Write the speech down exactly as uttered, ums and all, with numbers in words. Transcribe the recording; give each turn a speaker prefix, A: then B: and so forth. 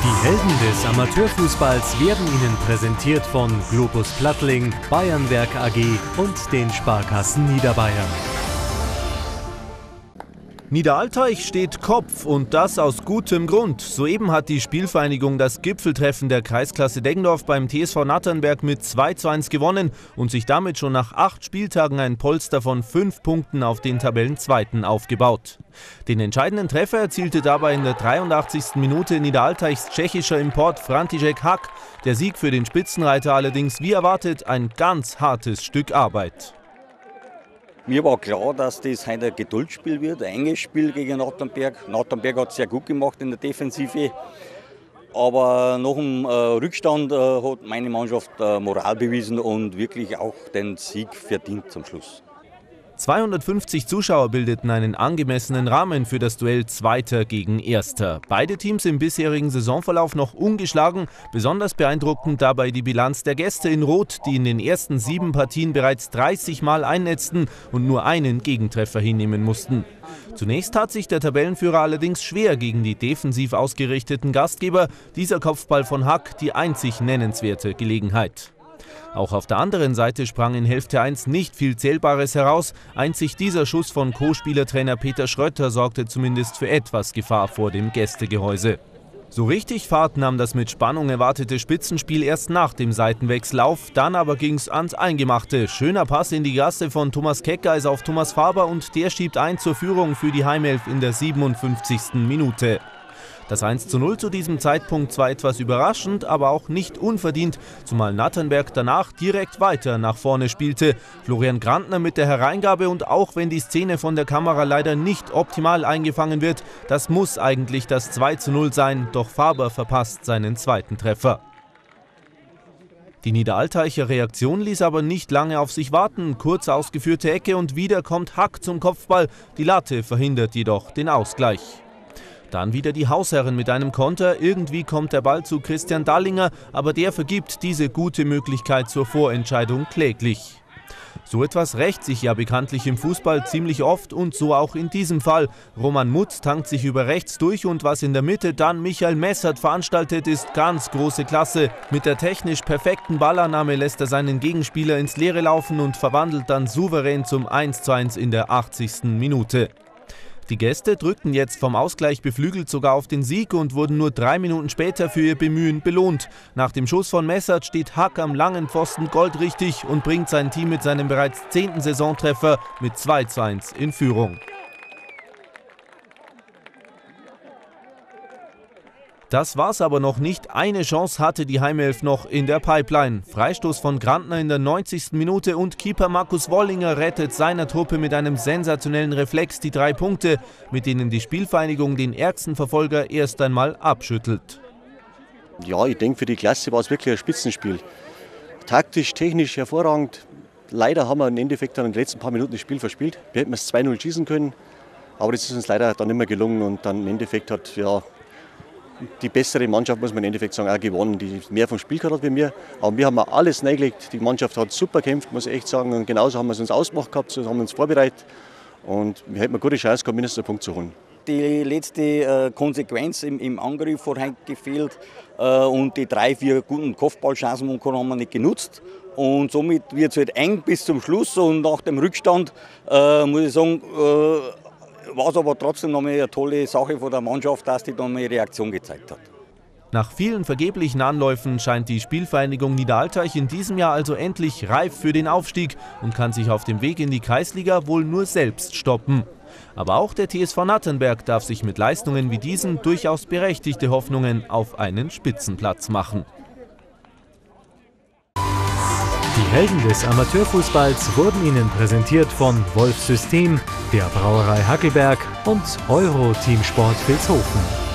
A: Die Helden des Amateurfußballs werden Ihnen präsentiert von Globus Plattling, Bayernwerk A G und den Sparkassen Niederbayern.
B: Niederaltaich steht Kopf und das aus gutem Grund. Soeben hat die Spielvereinigung das Gipfeltreffen der Kreisklasse Deggendorf beim T S V Natternberg mit zwei zu eins gewonnen und sich damit schon nach acht Spieltagen ein Polster von fünf Punkten auf den Tabellenzweiten aufgebaut. Den entscheidenden Treffer erzielte dabei in der dreiundachtzigsten Minute Niederaltaichs tschechischer Import František Hak. Der Sieg für den Spitzenreiter allerdings wie erwartet ein ganz hartes Stück Arbeit.
C: Mir war klar, dass das heute ein Geduldsspiel wird, ein enges Spiel gegen Natternberg. Natternberg hat es sehr gut gemacht in der Defensive. Aber nach dem äh, Rückstand äh, hat meine Mannschaft äh, Moral bewiesen und wirklich auch den Sieg verdient zum Schluss.
B: zweihundertfünfzig Zuschauer bildeten einen angemessenen Rahmen für das Duell Zweiter gegen Erster. Beide Teams im bisherigen Saisonverlauf noch ungeschlagen. Besonders beeindruckend dabei die Bilanz der Gäste in Rot, die in den ersten sieben Partien bereits dreißig Mal einnetzten und nur einen Gegentreffer hinnehmen mussten. Zunächst tat sich der Tabellenführer allerdings schwer gegen die defensiv ausgerichteten Gastgeber. Dieser Kopfball von Hak die einzig nennenswerte Gelegenheit. Auch auf der anderen Seite sprang in Hälfte eins nicht viel Zählbares heraus. Einzig dieser Schuss von Co-Spielertrainer Peter Schrötter sorgte zumindest für etwas Gefahr vor dem Gästegehäuse. So richtig Fahrt nahm das mit Spannung erwartete Spitzenspiel erst nach dem Seitenwechsel auf. Dann aber ging's ans Eingemachte. Schöner Pass in die Gasse von Thomas Keckeis auf Thomas Faber und der schiebt ein zur Führung für die Heimelf in der siebenundfünfzigsten Minute. Das eins zu null zu diesem Zeitpunkt zwar etwas überraschend, aber auch nicht unverdient, zumal Natternberg danach direkt weiter nach vorne spielte. Florian Grantner mit der Hereingabe und auch wenn die Szene von der Kamera leider nicht optimal eingefangen wird, das muss eigentlich das zwei zu null sein, doch Faber verpasst seinen zweiten Treffer. Die Niederaltaicher Reaktion ließ aber nicht lange auf sich warten. Kurz ausgeführte Ecke und wieder kommt Hak zum Kopfball. Die Latte verhindert jedoch den Ausgleich. Dann wieder die Hausherren mit einem Konter. Irgendwie kommt der Ball zu Christian Dallinger, aber der vergibt diese gute Möglichkeit zur Vorentscheidung kläglich. So etwas rächt sich ja bekanntlich im Fußball ziemlich oft und so auch in diesem Fall. Roman Mutz tankt sich über rechts durch und was in der Mitte dann Michael Messert veranstaltet, ist ganz große Klasse. Mit der technisch perfekten Ballannahme lässt er seinen Gegenspieler ins Leere laufen und verwandelt dann souverän zum eins zu eins in der achtzigsten Minute. Die Gäste drückten jetzt vom Ausgleich beflügelt sogar auf den Sieg und wurden nur drei Minuten später für ihr Bemühen belohnt. Nach dem Schuss von Messert steht Hak am langen Pfosten goldrichtig und bringt sein Team mit seinem bereits zehnten Saisontreffer mit zwei zu eins in Führung. Das war's aber noch nicht. Eine Chance hatte die Heimelf noch in der Pipeline. Freistoß von Grantner in der neunzigsten Minute und Keeper Markus Wollinger rettet seiner Truppe mit einem sensationellen Reflex die drei Punkte, mit denen die Spielvereinigung den ärgsten Verfolger erst einmal abschüttelt.
D: Ja, ich denke, für die Klasse war es wirklich ein Spitzenspiel. Taktisch, technisch hervorragend. Leider haben wir im Endeffekt dann in den letzten paar Minuten das Spiel verspielt. Wir hätten es zwei null schießen können, aber das ist uns leider dann nicht mehr gelungen und dann im Endeffekt hat ja die bessere Mannschaft, muss man im Endeffekt sagen, auch gewonnen, die mehr vom Spiel gehabt hat wie mir. Aber wir haben auch alles reingelegt. Die Mannschaft hat super gekämpft, muss ich echt sagen. Und genauso haben wir es uns ausgemacht gehabt, so haben wir uns vorbereitet. Und wir hätten eine gute Chance gehabt, mindestens einen Punkt zu holen.
C: Die letzte äh, Konsequenz im, im Angriff hat heute gefehlt. Äh, und die drei, vier guten Kopfballchancen haben wir nicht genutzt. Und somit wird es halt eng bis zum Schluss. Und nach dem Rückstand äh, muss ich sagen, äh, war es aber trotzdem noch mal eine tolle Sache von der Mannschaft, dass die dann mal eine Reaktion gezeigt hat.
B: Nach vielen vergeblichen Anläufen scheint die Spielvereinigung Niederaltaich in diesem Jahr also endlich reif für den Aufstieg und kann sich auf dem Weg in die Kreisliga wohl nur selbst stoppen. Aber auch der T S V Natternberg darf sich mit Leistungen wie diesen durchaus berechtigte Hoffnungen auf einen Spitzenplatz machen.
A: Die Helden des Amateurfußballs wurden Ihnen präsentiert von Wolf System, der Brauerei Hackelberg und Euro Teamsport Vilshofen.